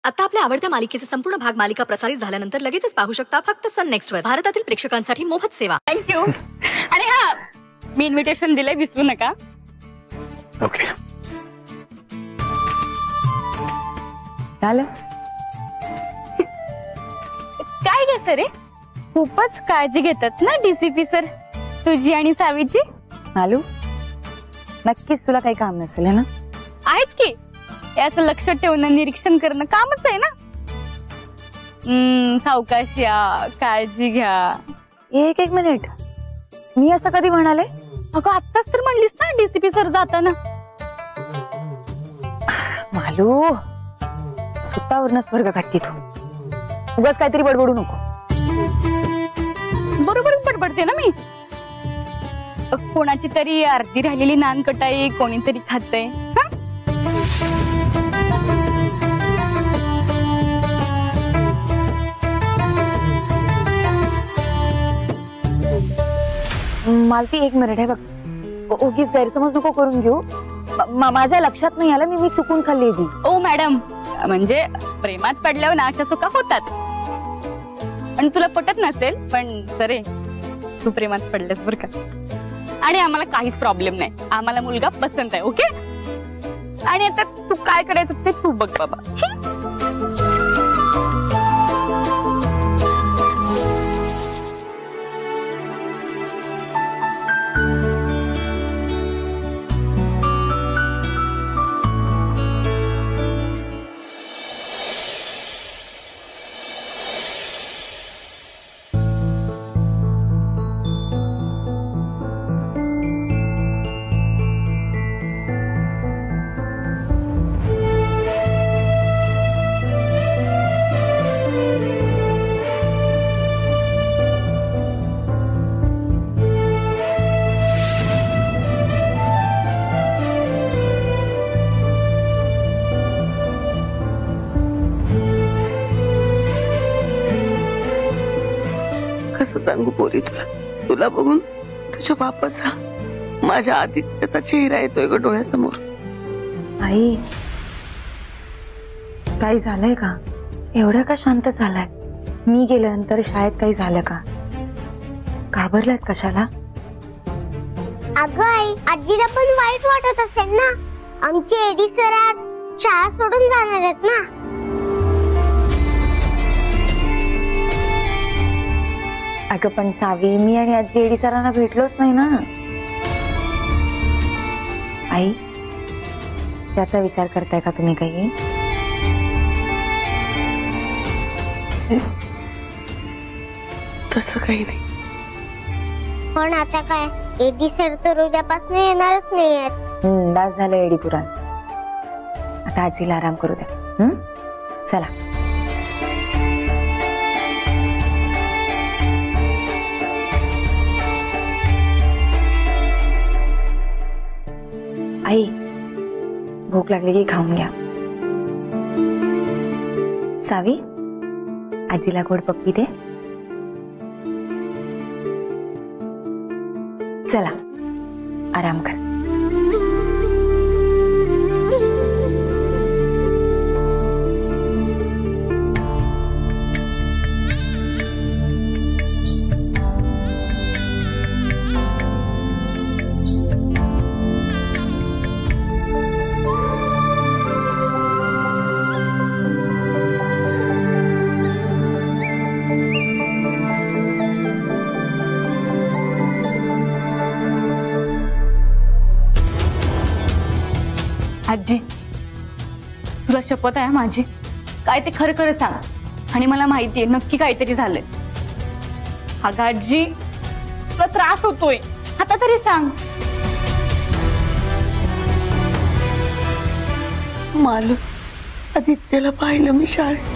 आता आपल्या आवडत्या मालिकेचे संपूर्ण भाग मालिका प्रसारित झाल्यानंतर लगेचच पाहू शकता फक्त सन नेक्स्ट वर. भारतातील प्रेक्षकांसाठी मोफत सेवा. थँक्यू. आणि हा मी इन्व्हिटेशन दिलंय, विसरू नका. ओके. झालं. काय घे सर, खूपच काळजी घेतात ना डीसीपी सर तुझी आणि सावीची. मालू, नक्कीच तुला काही काम नसेल है ना? आहेत की, याचं लक्ष ठेवणं, निरीक्षण करणं कामच आहे ना. सावकाश या, काळजी घ्या. एक मिनिट, मी असं कधी म्हणाले? अगं आत्ताच तर म्हणलीस ना डीसीपी सर जाताना. मालू, स्वतःवरनं स्वर्ग काढती तू. उगाच काहीतरी बडबडू नको. बरोबरच बडबडते ना मी. कोणाची तरी अर्धी राहिलेली नानकटाई कोणीतरी खातंय. मालती, एक मिनिट आहे बघ. उगीच गैरसमज नको करून घेऊ. माझ्या लक्षात नाही आलं, मी चुकून खाल्ली ती. ओ मॅडम, म्हणजे प्रेमात पडल्यावर नाशा चुका होतात. आणि तुला पटत नसेल, पण सरे तू प्रेमात पडलेस बर का. आणि आम्हाला काहीच प्रॉब्लेम नाही, आम्हाला मुलगा पसंत आहे. ओके. आणि आता तू काय करायचं ते तू बघ बाबा. कसं सांगू पोरी तुला बघून तुझ्या बापाचा, माझ्या आदित्याचा चेहरा येतोय ग डोळ्यासमोर. आई, काही झालंय का? एवढं का शांत झालाय? मी गेल्यानंतर शाळेत काही झालं का? घाबरलात कशाला? अगं आई, आजीला पण वाईट वाटत असेल ना. आमचे एडी सर आज शाळा सोडून जाणार आहेत ना. अगं पण सावी, मी आणि आजी एडी सरांना भेटलोच नाही ना. आई, त्याचा विचार करताय का तुम्ही काही? तसं काही नाही. पण आता काय, एडी सर तर उद्यापासून येणारच नाही आहेत. दास झालं एडी पुराण. आता आजीला आराम करू द्या. चला. आई, भूक लागली की खाऊन घ्या. सावी, आजीला गोड पप्पी दे. चला, आराम कर. आजी, तुला शपथ आहे माझी, काय ते खरं खरं सांग. आणि मला माहितीये नक्की काहीतरी झालंय. अगं आजी, तुला त्रास होतोय, आता तरी सांग. मालू, आदित्याला पाहिलं मी शाळेत.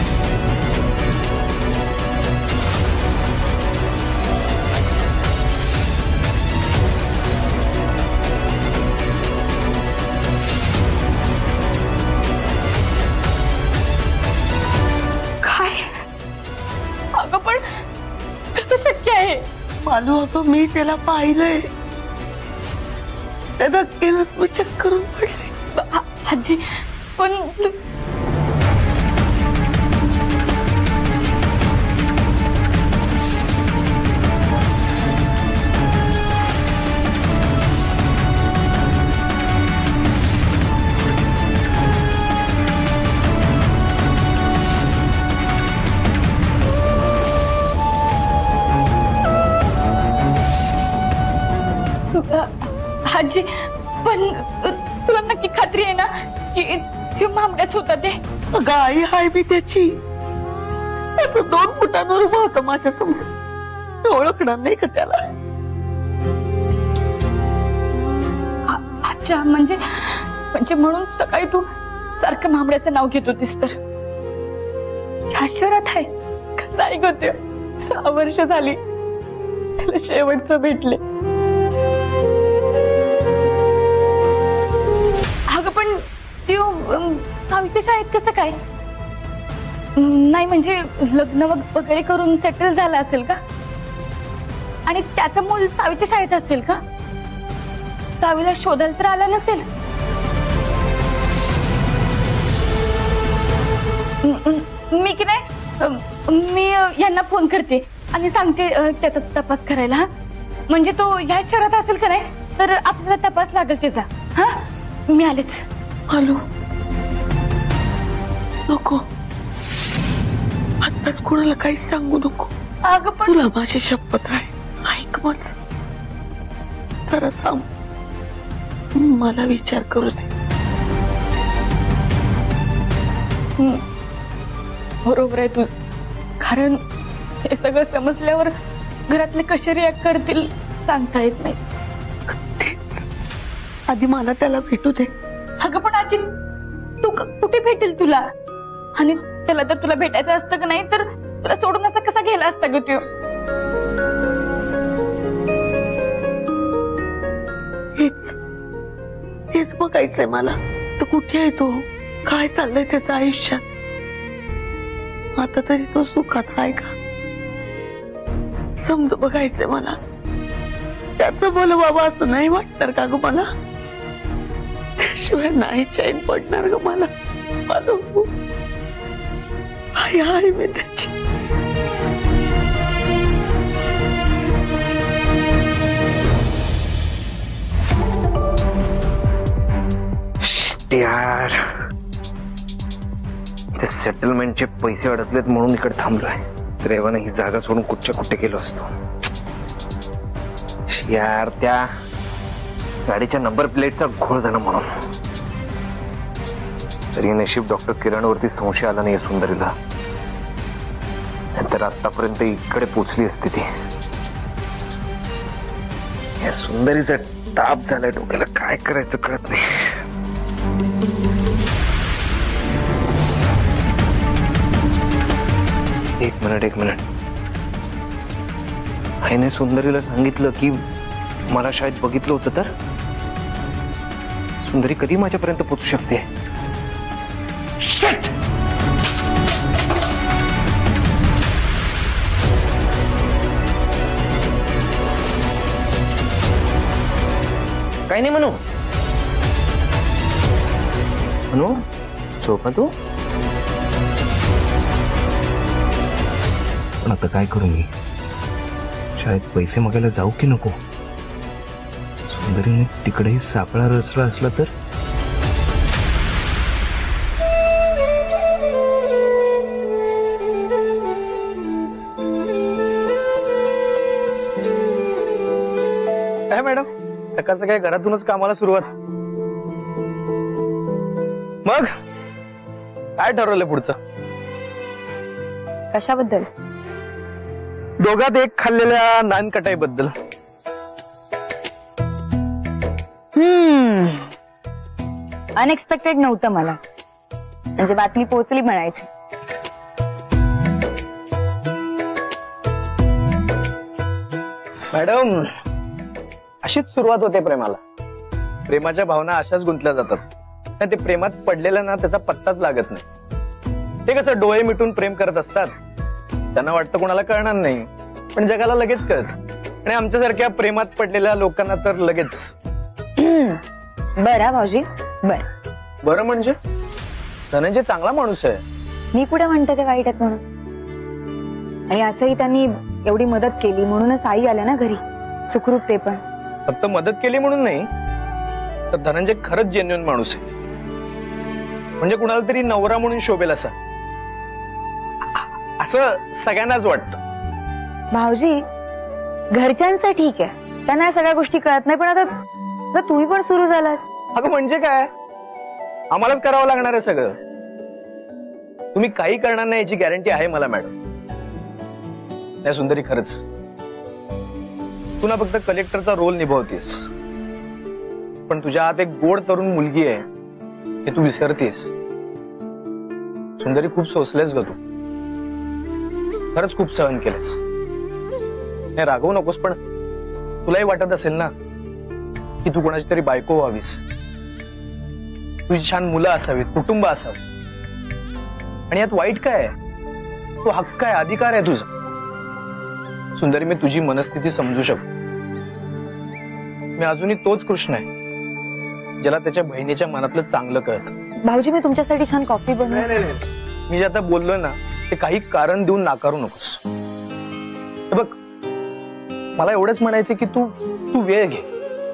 मालू, अगं मी त्याला पाहिलंय. त्या धक्क्यानंच मी चक्कर करून पडले. आजी पण आजी पण तुला नक्की खात्री आहे ना की मामड्याच होता ते? गाई हाय मी त्याची, असं 2 फुटांवर उभं होतं माझ्या समोर, ओळखणार नाही का त्याला? अच्छा, म्हणजे म्हणून सकाळी तू सारखं मामड्याचं नाव घेत होतीस तर ह्या शहरात आहे? कसं ऐकते? 6 वर्ष झाली त्याला शेवटचं भेटले. अगं पण ती सावित्री शाळेत कसं काय? नाही म्हणजे लग्न वगैरे करून सेटल झाला असेल का? आणि त्याचं मूल सावित्री शाळेत असेल का? सावीला शोधायला तर आला नसेल? मी की नाही मी यांना फोन करते आणि सांगते त्याचा तपास करायला. हा म्हणजे तो ह्या शहरात असेल का नाही तर आपल्याला तपास लागेल त्याचा. हा मी आलेच. हॅलो, नको आताच कोणाला काही सांगू नको. अगं पण तुला माझी शपथ आहे, ऐक माझ जरा थांब, मला विचार करू दे. बरोबर आहे तुझ, कारण हे सगळं समजल्यावर घरातले कसे रिॲक्ट करतील सांगता येत नाही. तेच आधी मला त्याला भेटू दे. अगं पण आजी तू कुठे भेटेल तुला? आणि त्याला तर तुला भेटायचं असतं का नाही तर तुला सोडून असा कसा गेला असता ग त्यो? हेच बघायचंय मला. तो कुठे आहे, तो काय चाललंय त्याचं आयुष्यात? आता तरी तो सुखात आहे का? समज बघायचंय मला. त्याचं बोल बाबा असं नाही वाटणार का ग मला? त्याशिवाय नाही चैन पडणार ग मला. हाय मी त्याची. यार ते सेटलमेंटचे पैसे अडकलेत म्हणून इकडे थांबलोय. रेवाने ही जागा सोडून कुठच्या कुठे गेलो असतो. यार त्या गाडीच्या नंबर प्लेटचा घोळ झाला म्हणून. तरी नशीब डॉक्टर किरणवरती संशय आला नाही सुंदरीला, नंतर आतापर्यंत इकडे पोचली असती ती. या सुंदरीचा ताप झालाय डोक्याला, काय करायचं कळत नाही. एक मिनिट. आईने सुंदरीला सांगितलं की मला शाळेत बघितलं होतं, तर सुंदरी कधी माझ्यापर्यंत पोहोचू शकते? काही नाही म्हणू झोपा तू. पण आता काय करू मी? शाळेत पैसे मागायला जाऊ की नको? सुंदरीने तिकडेही सापळा रचला असला तर? काय मॅडम, सकाळ सकाळी घरातूनच कामाला सुरुवात? मग काय ठरवलं पुढचं? कशाबद्दल? दोघात एक खाल्लेल्या नानकटाई बद्दल. अनएक्सपेक्टेड नव्हतं मला, म्हणजे बातमी पोहोचली म्हणायची. मॅडम अशीच सुरुवात होते प्रेमाला. प्रेमाच्या भावना अशाच गुंतल्या जातात. ते प्रेमात पडलेलं ना त्याचा पत्ताच लागत नाही. ते कसं डोळे मिटून प्रेम करत असतात, त्यांना वाटतं कोणाला कळणार नाही, पण जगाला लगेच कळत. आणि आमच्यासारख्या प्रेमात पडलेल्या लोकांना तर लगेच. बरं भाऊजी, बरं म्हणजे धनंजय चांगला माणूस आहे. मी कुठे म्हणते ते वाईट आहेत म्हणून. आणि असंही त्यांनी एवढी मदत केली म्हणूनच आई आल्या ना घरी, सुखरूप. ते पण फक्त मदत केली म्हणून नाही, तर धनंजय खरंच जेन्युइन माणूस आहे. म्हणजे कुणाला तरी नवरा म्हणून शोभेल असा, असं सगळ्यांनाच वाटतं. भाऊजी घरच्यांचं ठीक आहे, त्यांना या सगळ्या गोष्टी कळत नाही, पण आता तुम्ही पण सुरू झालात. अगं म्हणजे काय, आम्हालाच करावं लागणार आहे सगळं. तुम्ही काही करणार नाही याची गॅरंटी आहे मला मॅडम. नाही सुंदरी, खरंच तू ना फक्त कलेक्टरचा रोल निभावतीस, पण तुझ्या हात एक गोड तरुण मुलगी आहे हे तू विसरतीस. सुंदरी, खूप सोसलेस ग तू, खरंच खूप सहन केलेस. नाही रागवू नकोस, पण तुलाही वाटत असेल ना की तू कोणाची तरी बायको व्हावीस, तुझी छान मुलं असावीत, कुटुंब असावं. आणि यात वाईट काय आहे? तो हक्क आहे, अधिकार आहे तुझा. सुंदरी, मी तुझी मनस्थिती समजू शकतो. मी अजूनही तोच कृष्ण आहे ज्याला त्याच्या बहिणीच्या मनातलं चांगलं कळतं. भाऊजी, मी तुमच्यासाठी छान कॉफी बनवली. मी जे आता बोललोय ना ते काही कारण देऊन नाकारू नकोस. हे बघ, मला एवढंच म्हणायचं की तू वेळ घे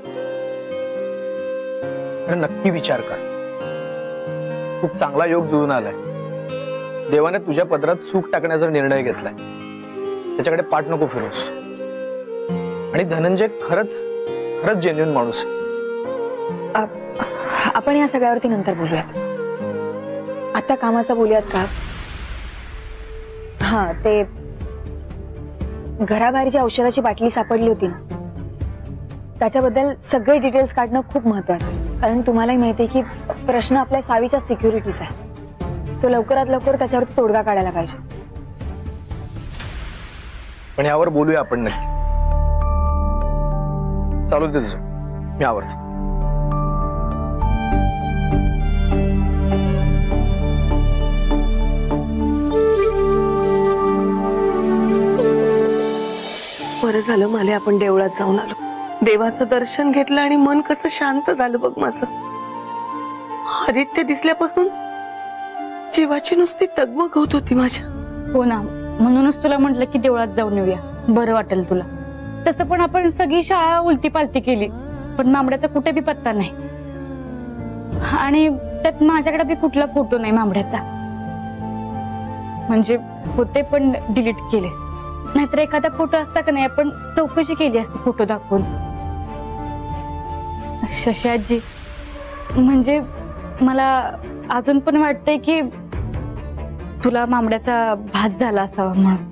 आणि नक्की विचार कर. खूप चांगला योग जुळून आलाय. देवाने तुझ्या पदरात चूक टाकण्याचा निर्णय घेतलाय. त्याच्याकडे पाठ नको फिरोस. आणि धनंजय खरंच जेन्युइन माणूस आहे. आपण या सगळ्यावरती नंतर बोलूयात. आता कामाचं बोलूयात का? हा, ते घराबाहेर जी औषधाची बाटली सापडली होती ना, त्याच्याबद्दल सगळे डिटेल्स काढणं खूप महत्वाचं आहे. कारण तुम्हालाही माहिती आहे की प्रश्न आपल्या सावीच्या सिक्युरिटीचा आहे. सो लवकरात लवकर त्याच्यावरती तोडगा काढायला पाहिजे. पण यावर बोलूया आपण नक्की. चालू दे तुझं, मी आवडतो. बरं झालं मला आपण देवळात जाऊन आलो. देवाचं दर्शन घेतलं आणि मन कसं शांत झालं बघ माझं. आदित्य दिसल्यापासून जीवाची नुसती तगमग होत होती माझ्या. हो ना, म्हणूनच तुला म्हटलं की देवळात जाऊन येऊया, बरं वाटेल तुला. तसं पण आपण सगळी शाळा उलटी पालती केली, पण मामड्याचा कुठे बी पत्ता नाही. आणि त्यात माझ्याकडे बी कुठला फोटो नाही मामड्याचा. म्हणजे होते पण डिलीट केले. नाहीतर एखादा फोटो असता का नाही आपण चौकशी केली असती फोटो दाखवून. शशी आजी, म्हणजे मला अजून पण वाटतंय की तुला मामड्याचा भात झाला असावा म्हणून.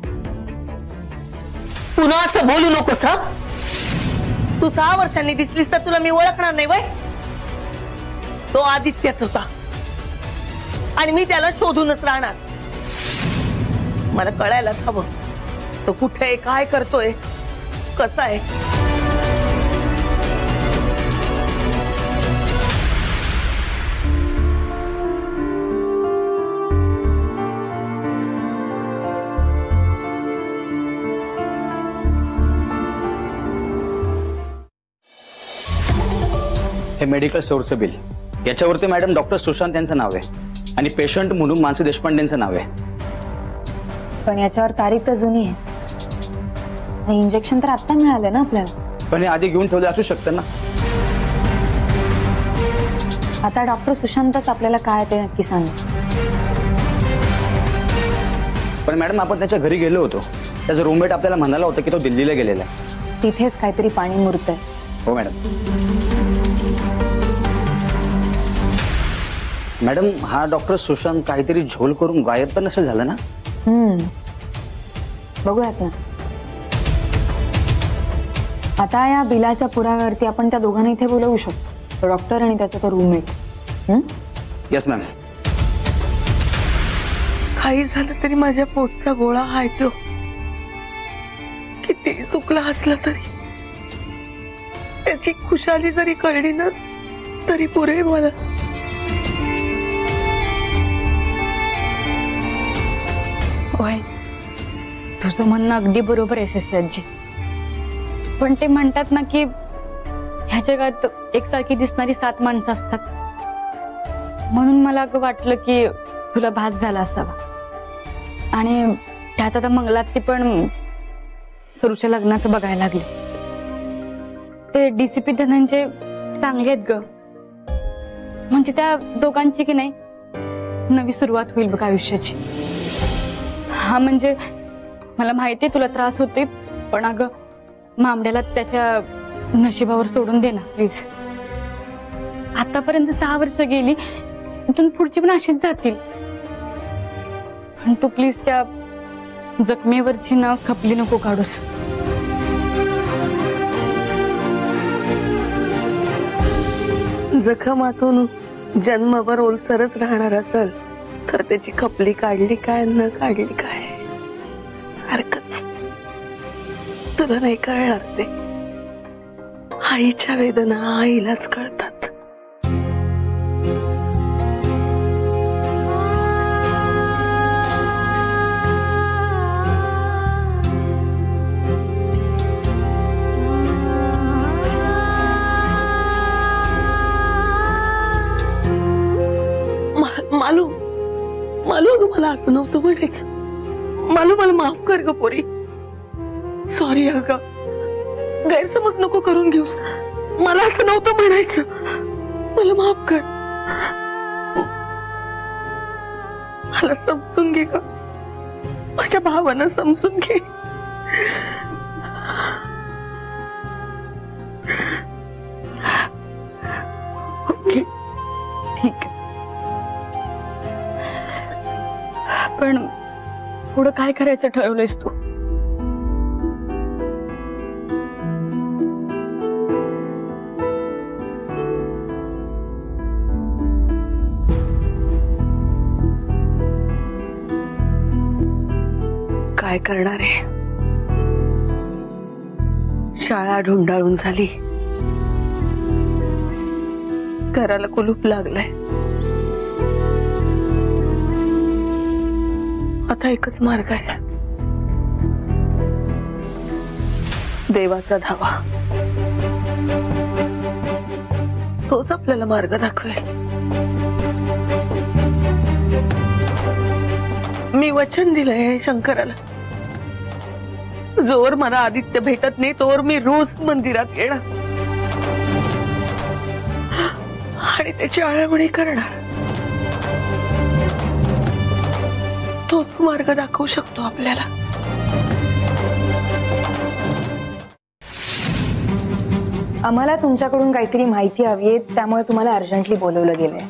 पुन्हा असं बोलू नकोस हा. तू 6 वर्षांनी दिसलीस तर तुला मी ओळखणार नाही वय. तो आदित्यच होता आणि मी त्याला शोधूनच राहणार. मला कळायलाच हवं तो कुठे आहे, काय करतोय, कसा आहे. हे मेडिकल स्टोअरचं बिल. याच्यावरती मॅडम डॉक्टर सुशांत यांचं नाव आहे आणि पेशंट म्हणून मानसी देशपांडेंचं नाव आहे. पण याच्यावर तारीख तर जुनी आहे. इंजेक्शन तर आता मिळालं ना आपल्याला. पण हे आधी घेऊन ठेवले असू शकतं ना. आता डॉक्टर सुशांतच आपल्याला काय ते नक्की सांग. पण मॅडम आपण त्याच्या घरी गेलो होतो. त्याचा रूममेट आपल्याला म्हणाला होता की तो दिल्लीला गेलेला आहे. तिथेच काहीतरी पाणी मुरतंय. हो मॅडम. मॅडम, हा डॉक्टर सुशांत काहीतरी झोल करून गायब तर नसेल झाला ना? बघूयात ना. आता या बिलाच्या पुराव्यावरती आपण त्या दोघांना इथे बोलवू शकतो, डॉक्टर आणि त्याचा तो रूममेट. Yes ma'am. काही झालं तरी माझ्या पोटचा गोळा हाय तो. किती चुकला असला तरी त्याची खुशाली जरी कळली ना तरी पुरे मला. होय, तुझं म्हणणं अगदी बरोबर आहे शशी आजी. पण ते म्हणतात ना की ह्या जगात एकसारखी दिसणारी 7 माणसं असतात. म्हणून मला अगं वाटलं की तुला भास झाला असावा. आणि त्यात आता मंगलाती पण सरूच्या लग्नाचं बघायला लागले. ते डीसीपी धनंजय चांगले आहेत ग. म्हणजे त्या दोघांची की नाही नवी सुरुवात होईल बघ आयुष्याची. हा, म्हणजे मला माहितीये तुला त्रास होते, पण अगं मामड्याला त्याच्या नशिबावर सोडून दे ना प्लीज. आतापर्यंत 6 वर्ष गेली, इथून पुढची पण अशीच जातील. पण तू प्लीज त्या जखमेवरची ना खपली नको काढूस. जखमातून जन्मभर ओलसरच राहणार असेल तर त्याची खपली काढली काय न काढली काय सारखंच. तुला नाही कळणार ते. आईच्या वेदना आईलाच कळतात. मालू मालू अगं मला असं नव्हतं म्हणायचं. मालू मला माफ कर ग पोरी. सॉरी अगं, गैरसमज नको करून घेऊस. मला असं नव्हतं म्हणायचं. मला माफ कर. मला समजून घे ग. माझ्या भावानं समजून घे. ओके ठीक आहे. पण पुढं काय करायचं ठरवलंयस तू? काय करणार आहे? शाळा ढुंडाळून झाली, घराला कुलूप लागलाय. आता एकच मार्ग आहे, देवाचा धावा. तोच आपल्याला मार्ग दाखवेल. मी वचन दिलंय शंकराला, जोवर मला आदित्य भेटत नाही तोवर मी रोज मंदिरात येणार आणि त्याची आळवणी करणार. तोच मार्ग दाखवू शकतो आपल्याला. आम्हाला तुमच्याकडून काहीतरी माहिती हवी आहे, त्यामुळे तुम्हाला अर्जंटली बोलवलं गेलंय.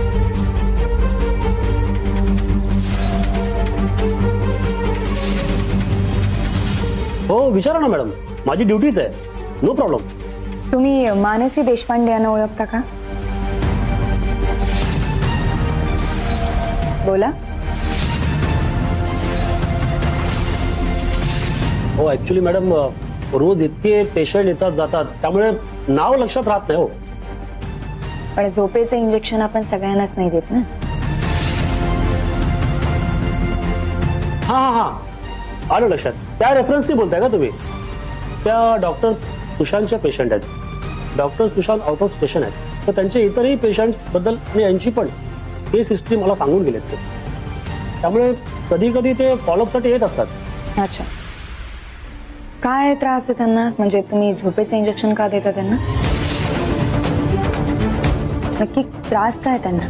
हो विचारा ना मॅडम, माझी ड्युटीच आहे. No problem. तुम्ही मानसी देशपांडे यांना ओळखता का? बोला. हो ऍक्च्युली मॅडम, रोज इतके पेशंट येतात जातात, त्यामुळे नाव लक्षात राहत नाही. हो पण झोपेचं इंजेक्शन आपण सगळ्यांनाच नाही देत ना. हा हा हा आलं लक्षात. त्या रेफरन्सनी बोलताय का तुम्ही? त्या डॉक्टर सुशांतच्या पेशंट आहेत. Doctor Sushant out of station आहेत, तर त्यांचे इतरही पेशंट्स बद्दल आणि यांची पण केस हिस्ट्री मला सांगून गेलेत ते. त्यामुळे कधी कधी ते फॉलोअपसाठी येत असतात. अच्छा, काय त्रास आहे त्यांना? म्हणजे तुम्ही झोपेचं इंजेक्शन का देता त्यांना? नक्की त्रास काय त्यांना?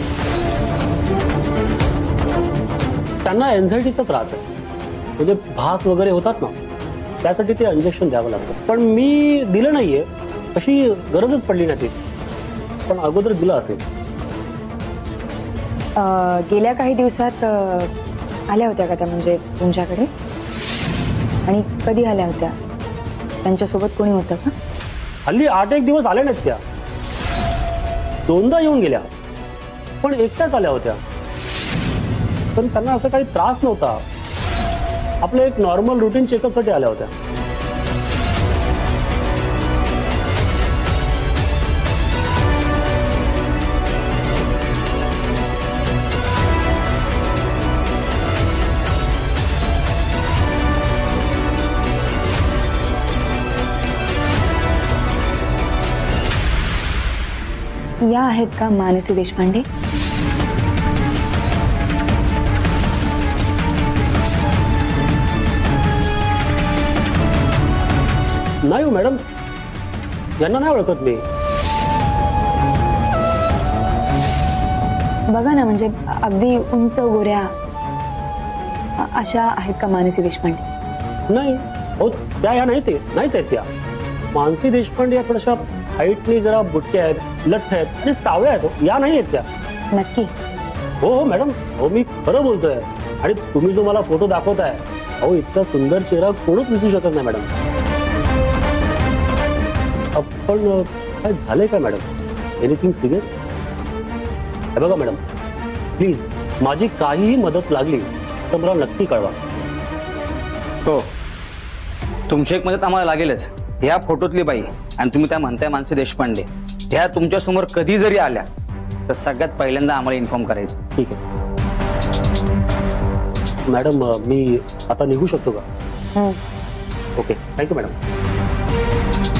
त्यांना एन्झायटीचा त्रास आहे, म्हणजे भास वगैरे होतात ना, त्यासाठी ते इंजेक्शन द्यावं लागतं. पण मी दिलं नाहीये, अशी गरजच पडली नाही ती. पण अगोदर दिलं असेल. गेल्या काही दिवसात आल्या होत्या का त्या, म्हणजे तुमच्याकडे? आणि कधी आल्या होत्या? त्यांच्यासोबत कोणी होतं का? हल्ली 8-1 दिवस आल्या नाहीत त्या. 2दा येऊन गेल्या, पण एकट्याच आल्या होत्या. पण त्यांना असं काही त्रास नव्हता. आपलं एक नॉर्मल रुटीन चेकअपसाठी आल्या होत्या. या आहेत का मानसी देशपांडे? नाही हो मॅडम, यांना नाही ओळखत मी. बघा ना, म्हणजे अगदी उंच गोऱ्या अशा आहेत का मानसी देशपांडे? नाही हो, त्या ह्या नाही, ते नाहीच आहेत त्या. मानसी देशपांडे या थोड्याशा हाईटनी जरा बुटके आहेत, लठ्ठ आहेत आणि सावळ्या आहेत, या नाही आहेत त्या. नक्की? हो हो मॅडम, हो मी खरं बोलतोय. आणि तुम्ही जो मला फोटो दाखवताय, अहो इतका सुंदर चेहरा कोणच दिसू शकत नाही मॅडम. पण काय झालंय का मॅडम? Anything serious? हे बघा मॅडम, प्लीज माझी काहीही मदत लागली तर मला नक्की कळवा. हो, तुमची एक मदत आम्हाला लागेलच. ह्या फोटोतली बाई आणि तुम्ही त्या म्हणताय मानसी देशपांडे, ह्या तुमच्या समोर कधी जरी आल्या तर सगळ्यात पहिल्यांदा आम्हाला इन्फॉर्म करायचं. ठीक आहे मॅडम, मी आता निघू शकतो का? Okay, thank you madam.